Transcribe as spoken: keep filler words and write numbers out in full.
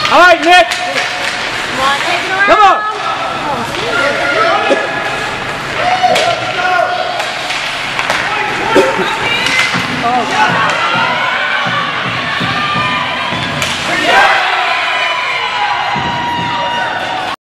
All right, Nick. Come on, take it around. Come on. Oh, God.